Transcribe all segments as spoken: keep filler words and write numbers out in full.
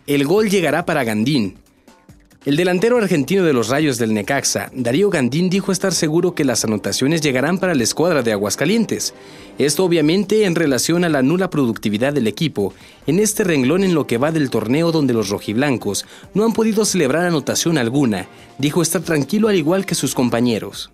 el gol llegará para Gandín. El delantero argentino de los Rayos del Necaxa, Darío Gandín, dijo estar seguro que las anotaciones llegarán para la escuadra de Aguascalientes. Esto obviamente en relación a la nula productividad del equipo en este renglón en lo que va del torneo, donde los rojiblancos no han podido celebrar anotación alguna. Dijo estar tranquilo al igual que sus compañeros.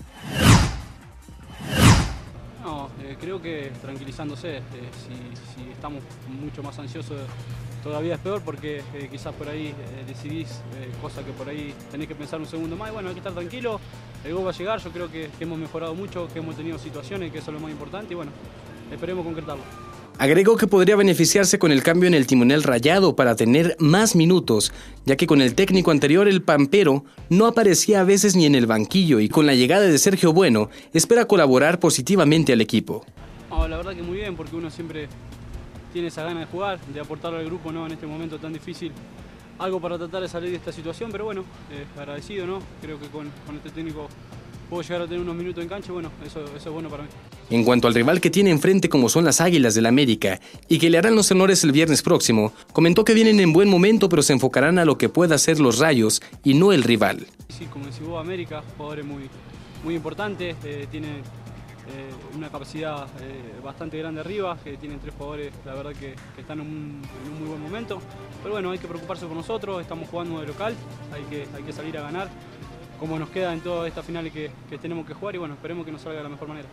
No, eh, creo que tranquilizándose, eh, si, si estamos mucho más ansiosos todavía es peor, porque eh, quizás por ahí eh, decidís eh, cosas que por ahí tenés que pensar un segundo más. Y bueno, hay que estar tranquilo, el gol va a llegar. Yo creo que, que hemos mejorado mucho, que hemos tenido situaciones, que eso es lo más importante, y bueno, esperemos concretarlo. Agregó que podría beneficiarse con el cambio en el timonel rayado para tener más minutos, ya que con el técnico anterior, el Pampero, no aparecía a veces ni en el banquillo, y con la llegada de Sergio Bueno espera colaborar positivamente al equipo. No, la verdad que muy bien, porque uno siempre tiene esa gana de jugar, de aportar al grupo, ¿no? En este momento tan difícil, algo para tratar de salir de esta situación, pero bueno, eh, agradecido, ¿no? Creo que con, con este técnico puedo llegar a tener unos minutos en cancha, bueno, eso, eso es bueno para mí. En cuanto al rival que tiene enfrente, como son las Águilas del América, y que le harán los honores el viernes próximo, comentó que vienen en buen momento, pero se enfocarán a lo que pueda hacer los Rayos y no el rival. Sí, como decís vos, América, jugadores muy, muy importantes, eh, tienen Eh, una capacidad eh, bastante grande arriba, que tienen tres jugadores, la verdad que, que están en un, en un muy buen momento. Pero bueno, hay que preocuparse por nosotros, estamos jugando de local, hay que, hay que salir a ganar, como nos queda en todas estas finales que, que tenemos que jugar, y bueno, esperemos que nos salga de la mejor manera.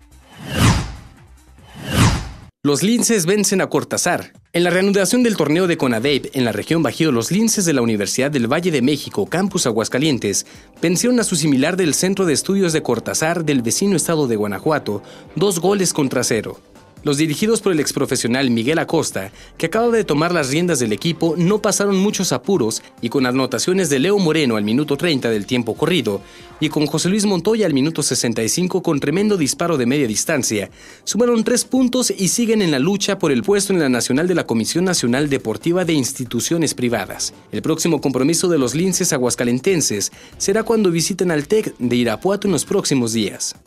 Los Linces vencen a Cortázar. En la reanudación del torneo de CONADEIP en la región Bajío, los Linces de la Universidad del Valle de México, Campus Aguascalientes, vencieron a su similar del Centro de Estudios de Cortázar del vecino estado de Guanajuato, dos goles contra cero. Los dirigidos por el exprofesional Miguel Acosta, que acaba de tomar las riendas del equipo, no pasaron muchos apuros, y con anotaciones de Leo Moreno al minuto treinta del tiempo corrido y con José Luis Montoya al minuto sesenta y cinco con tremendo disparo de media distancia, sumaron tres puntos y siguen en la lucha por el puesto en la nacional de la Comisión Nacional Deportiva de Instituciones Privadas. El próximo compromiso de los Linces aguascalentenses será cuando visiten al TEC de Irapuato en los próximos días.